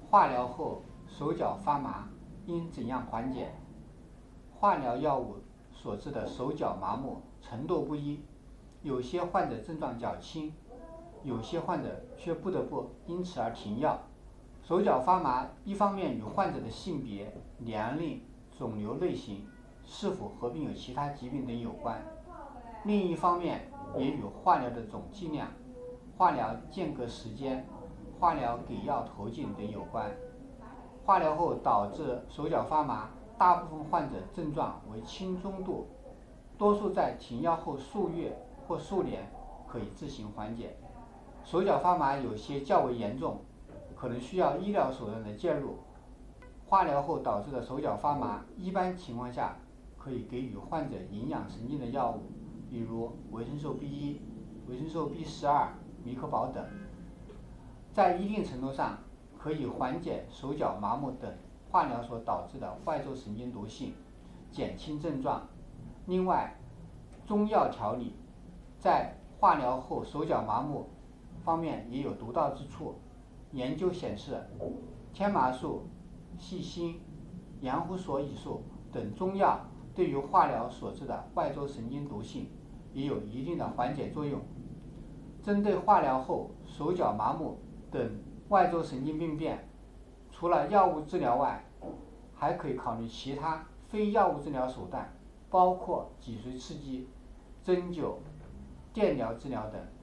化疗后手脚发麻应怎样缓解？化疗药物所致的手脚麻木程度不一，有些患者症状较轻，有些患者却不得不因此而停药。手脚发麻一方面与患者的性别、年龄、肿瘤类型、是否合并有其他疾病等有关，另一方面也与化疗的总剂量、化疗间隔时间、化疗给药途径等有关。化疗后导致手脚发麻，大部分患者症状为轻中度，多数在停药后数月或数年可以自行缓解。手脚发麻有些较为严重，可能需要医疗手段的介入。化疗后导致的手脚发麻，一般情况下可以给予患者营养神经的药物，比如维生素 B1、维生素 B12、弥可保等，在一定程度上可以缓解手脚麻木等化疗所导致的外周神经毒性，减轻症状。另外，中药调理在化疗后手脚麻木方面也有独到之处。研究显示，天麻素、细辛、延胡索乙素等中药对于化疗所致的外周神经毒性也有一定的缓解作用。针对化疗后手脚麻木等外周神经病变，除了药物治疗外，还可以考虑其他非药物治疗手段，包括脊髓刺激、针灸、电疗治疗等。